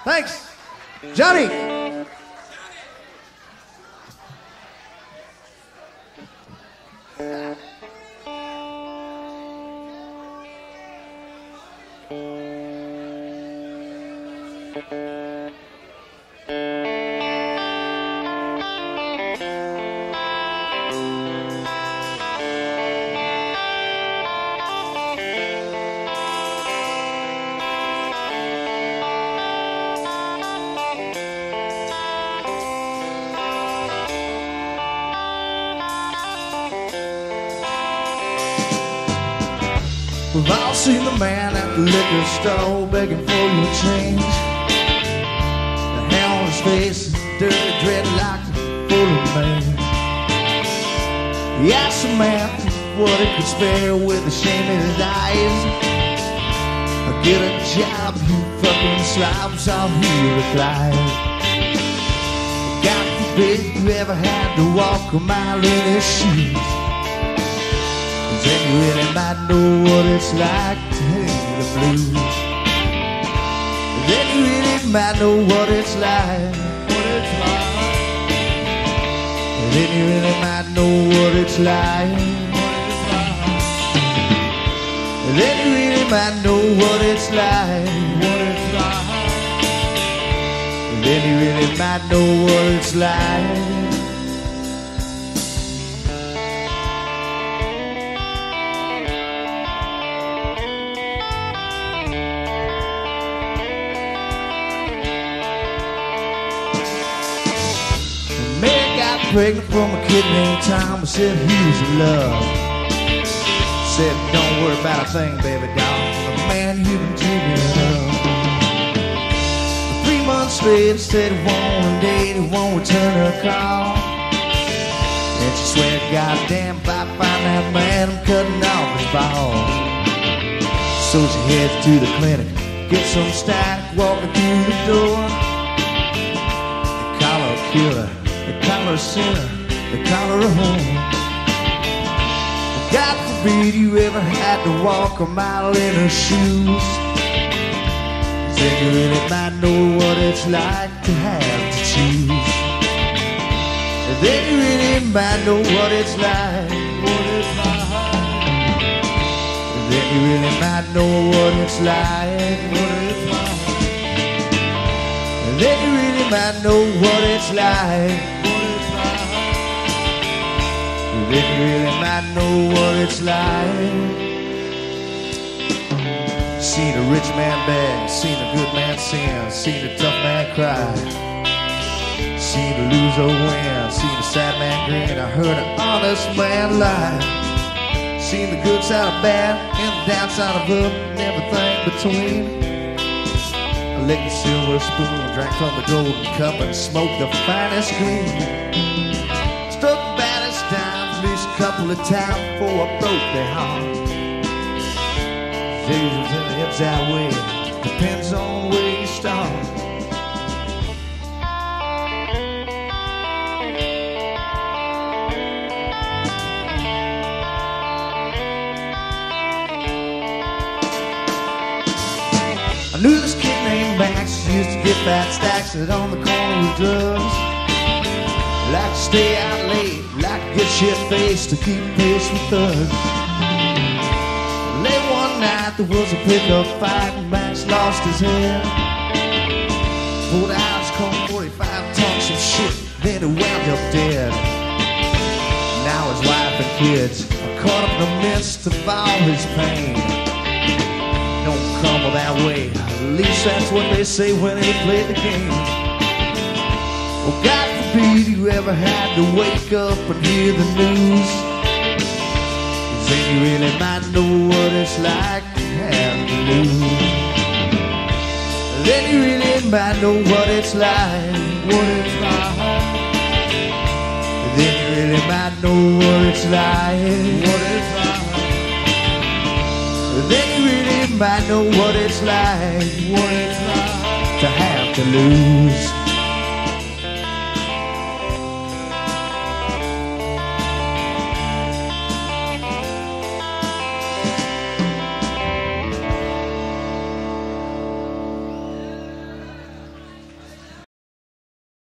Thanks. Johnny. We've all seen the man at the liquor store begging for your change. The hair on his face, dirty dreadlocks, full of mange. He asked the man what he could spare with the shame in his eyes. Get a job, you fucking slobs, I'll hear you replied. God forbid you ever had to walk a mile in his shoes. Then you really might know what it's like to hear the blues. Then you really might know what it's like. Then you really might know what it's like. Then you really might know what it's like. Then you really might know what it's like. Pregnant from a kid named Tom, but said he was in love. Said, don't worry about a thing, baby doll, the man you've been dreaming of. 3 months later, said he won't date, he won't return her call. And she swear, goddamn, if I find that man, I'm cutting off his balls. So she heads to the clinic, gets some stack, walking through the door. They call her a killer, they call her a sinner, they call her a home. God forbid you ever had to walk a mile in her shoes. Then you really might know what it's like to have to choose. Then you really might know what it's like. Then you really might know what it's like. Then you really might know what it's like. Then you really might know what it's like. Seen a rich man beg, seen a good man sin, seen a tough man cry, seen a loser win, seen a sad man grin. I heard an honest man lie. Seen the good side of bad and the downside of up and everything between. I licked the silver spoon, drank from the golden cup, and smoked the finest green. Struck the baddest time at least a couple of times before I broke their heart. Jesus in the upside way, depends on where you start. I knew this kid named Max used to get fat stacks that on the corner with drugs. Like to stay out late, like to get shit-faced to keep pace with thugs. Late one night there was a pickup fight and Max lost his head. Pulled out his Colt 45, talked some shit, then he wound up dead. Now his wife and kids are caught up in the midst of all his pain. Don't crumble that way, at least that's what they say when they play the game. Well, God forbid you ever had to wake up and hear the news. Then you really might know what it's like to have to lose. Then you really might know what it's like, what it's like. Then you really might know what it's like, what it's like. Then you really might know what it's like, what it's like to have to lose.